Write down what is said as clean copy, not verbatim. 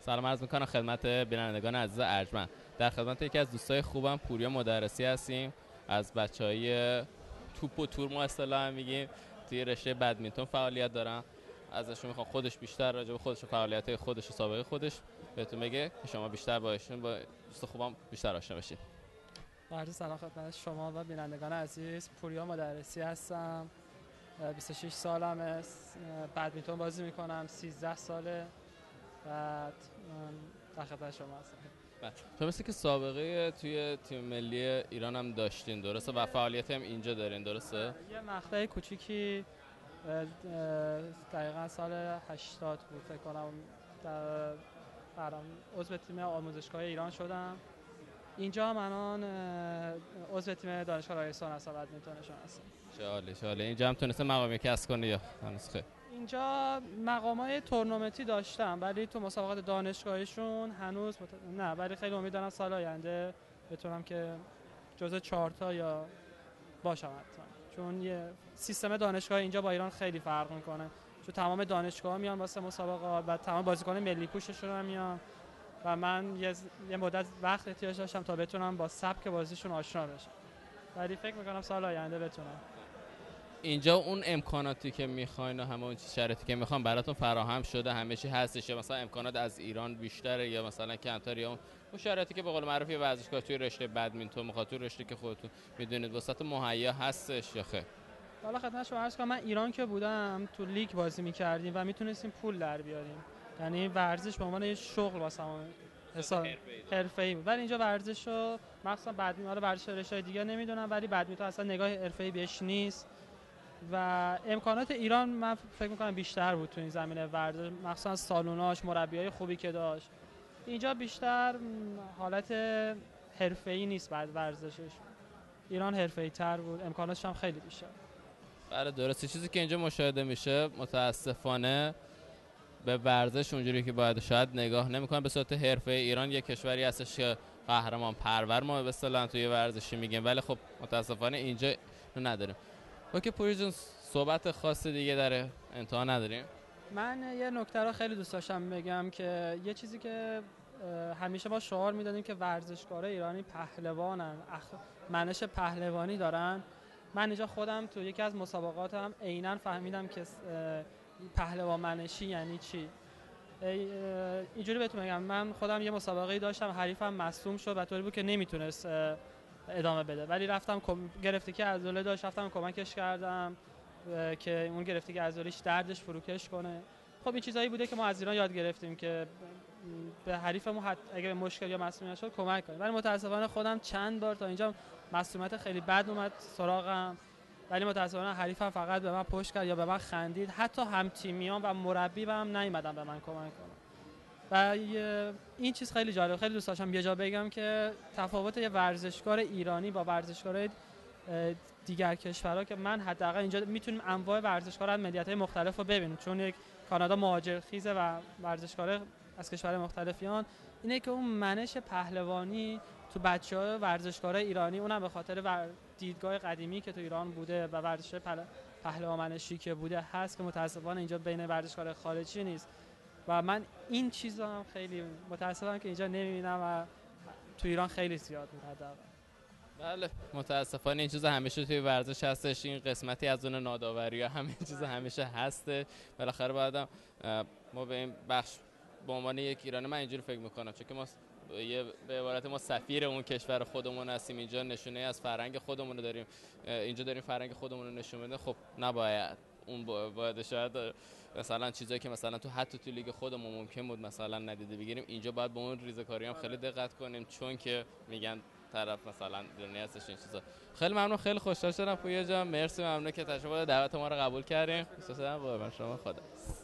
سلام عرض میکنم خدمت بینندگان عزیز ارجمند. در خدمت یکی از دوستای خوبم پوریا مدرسی هستیم، از بچهای توپ و تور ما اصطلاحا میگیم، توی رشته بدمینتون فعالیت دارن. ازشون میخوام خودش بیشتر راجع به خودش و فعالیت‌های خودش و سابقه خودش بهتون بگه که شما بیشتر با دوست خوبم بیشتر آشنا بشید. عرض سلام خدمت شما و بینندگان عزیز. پوریا مدرسی هستم، 26 سالمه، بدمینتون بازی میکنم، 13 ساله. بعد در خدمت شما هستم. شما مثل که سابقه توی تیم ملی ایران هم داشتین درسته و فعالیت هم اینجا دارین درسته؟ یه مقطع کوچیکی دقیقا سال 80 بود فکر کنم، برام عضو تیم آموزشگاه ایران شدم. اینجا من عضو تیم دانشگاه رایگان هستم، بدمینتونشون هستم. چاله اینجا هم تونسته مقامی کسب کنی یا هنوز خیر؟ اینجا مقامای تورنمنتی داشتم ولی تو مسابقات دانشگاهیشون هنوز نه، ولی خیلی امید دارم سال آینده بتونم که جزء 4 تا یا باشم حتما، چون یه سیستم دانشگاه اینجا با ایران خیلی فرق میکنه، چون تمام دانشگاه‌ها میان واسه مسابقات و تمام بازیکن ملی پوششون هم میان و من یه مدت وقت احتیاج داشتم تا بتونم با سبک بازیشون آشنا بشم، ولی فکر میکنم سال آینده بتونم. اینجا اون امکاناتی که میخواین و همه اون شرایطی که میخوان براتون فراهم شده، همه چی هستش یا مثلا امکانات از ایران بیشتره یا مثلا کمتر، یا اون شرایطی که به قول معروف یه ورزشگاه توی رشته بدمینتون میخواد توی رشته که خودتون میدونید واسط مهیا هستش یا خیر؟ حالا خدمت شما عرض کنم، من ایران که بودم تو لیگ بازی می‌کردیم و میتونستیم پول در بیاریم، یعنی ورزش به عنوان یه شغل واسمون حساب حرفه‌ای بود. ولی اینجا ورزش رو مثلا بدمینتون، حالا ورزش رشته دیگه نمیدونم، ولی بدمینتون اصلا نگاه حرفه‌ای بهش نیست و امکانات ایران من فکر می‌کنم بیشتر بود تو این زمینه ورزش، مثلا سالوناش، مربیای خوبی که داشت. اینجا بیشتر حالت حرفه‌ای نیست، بعد ورزشش ایران حرفه‌ای‌تر بود، امکاناتش هم خیلی بیشتر. بله درسته. چیزی که اینجا مشاهده میشه متاسفانه به ورزش اونجوری که باید شاید نگاه نمیکنن به صورت حرفه. ایران یک کشوری هستش که قهرمان پرور ما به اصطلاح توی ورزشی میگیم، ولی خب متاسفانه اینجا نداریم. اوکی پوری جون، صحبت خاص دیگه در انتها نداریم؟ من یه نکته رو خیلی دوست داشتم بگم که یه چیزی که همیشه ما شعار میدادیم که ورزشکارای ایرانی پهلوانن، منش پهلوانی دارن. من اینجا خودم تو یکی از مسابقاتم عیناً فهمیدم که پهلوان منشی یعنی چی. اینجوری بهتون بگم، من خودم یه مسابقه‌ای داشتم، حریفم مصدوم شد و طوری بود که نمیتونست ادامه بده، ولی رفتم گرفتگی عضله داشت، رفتم کمکش کردم که اون گرفتگی عضله‌اش دردش فروکش کنه. خب این چیزایی بوده که ما از ایران یاد گرفتیم که به حریفمون اگه مشکل یا مسئولیت شد کمک کنیم، ولی متاسفانه خودم چند بار تا اینجا مسئولیت خیلی بد اومد سراغم، ولی متاسفانه حریفم فقط به من پشت کرد یا به من خندید، حتی هم تیمیان و مربی هم نیومدن به من کمک کنن. و این چیز خیلی جالب، خیلی دوست داشتم یه جا بگم که تفاوت یه ورزشکار ایرانی با ورزشکارای دیگر کشورها که من حداقل اینجا میتونیم انواع ورزشکاران از ملیت‌های مختلف رو ببینیم، چون یک کانادا مهاجرخیزه و ورزشکارا از کشورهای مختلفیان، اینه که اون منش پهلوانی تو بچه‌ها ورزشکارای ایرانی، اونم به خاطر دیدگاه قدیمی که تو ایران بوده و ورزش پهلوان منشی که بوده هست که متأسفانه اینجا بین ورزشکار خارجی نیست و من این چیزا هم خیلی متأسفم که اینجا نمی‌بینم و تو ایران خیلی زیاد میاد. بله متاسفانه این چیز همیشه توی ورزش هستش، این قسمتی از اون ناداوری ها همین چیز همیشه هسته. بالاخره بعدم ما به این بخش به عنوان یک ایرانی من اینجوری فکر میکنم، چون که ما به عبارت ما سفیر اون کشور خودمون هستیم، اینجا نشونه از فرهنگ خودمون رو داریم، اینجا داریم فرهنگ خودمون رو نشون میدیم. خب نباید اون باید شاید مثلا چیزایی که مثلا تو حتی تو لیگ خودمون ممکن بود مثلا ندیده بگیریم، اینجا باید به اون ریزکاری هم خیلی دقت کنیم، چون که میگن طرف مثلا دنیای هستش این چیزا. خیلی ممنون، خیلی خوشحال شدم پویا جان، مرسی، ممنون که تشریف دعوت ما رو قبول کردین. دوست دارم با شما، خدا.